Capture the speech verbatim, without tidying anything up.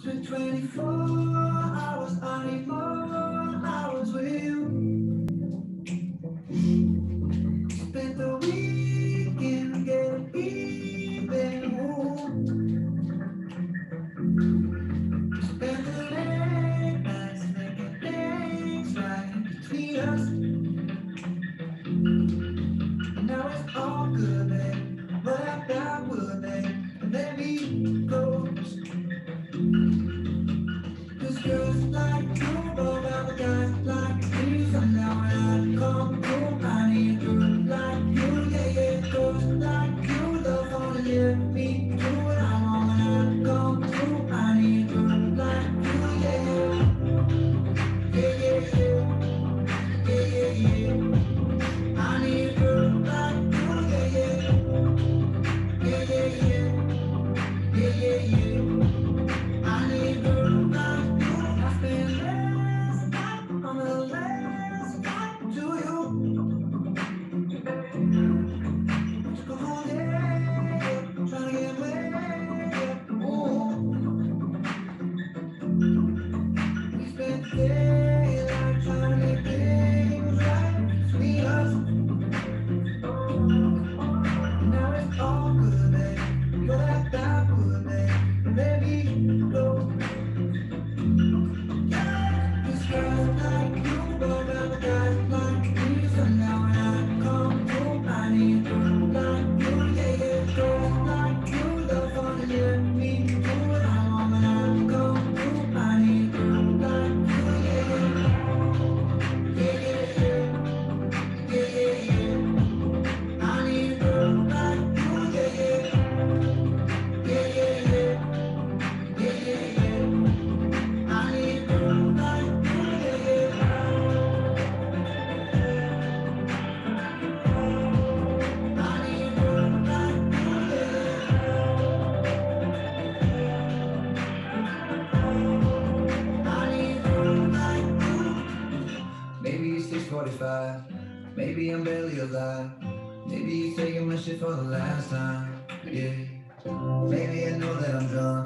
Spent twenty-four hours, I need more hours with you. Spent the weekend getting even. Ooh. Spent the late nights making things right between us. And now it's all good, babe. But I got wood, babe. And let me close. Cause girls like you roll out the guys like me. So now when I come through, I need a girl like you. Yeah, yeah, girls like you love only let me do what I want when I come through. I need a girl like you. Yeah, yeah, yeah, yeah, yeah, yeah, yeah, yeah. I need a girl like you. Yeah, yeah, yeah, yeah, yeah, yeah, yeah, yeah. I need a girl like you. I spend last night on the last night to you. Took a whole day trying to get away. Ooh. We spent the day like trying to make things right between us. And now it's all good, babe. You're that bad good, babe. Baby, go. This girl like you, but other guys like me. So now when I come through, I need a girl like you. Yeah, yeah, girls like you love only let me do what I want when I come through. I need a girl like you. Yeah, yeah, yeah, yeah, yeah, yeah, yeah. I need a girl like you. Yeah, yeah, yeah, yeah, yeah, yeah, yeah, yeah. I need a girl like you. Yeah, yeah. I need a girl like you. Yeah. I need a girl like you. Maybe it's six forty-five. Maybe I'm barely alive. Maybe you're taking my shit for the last time. Yeah. Maybe I know that I'm drunk.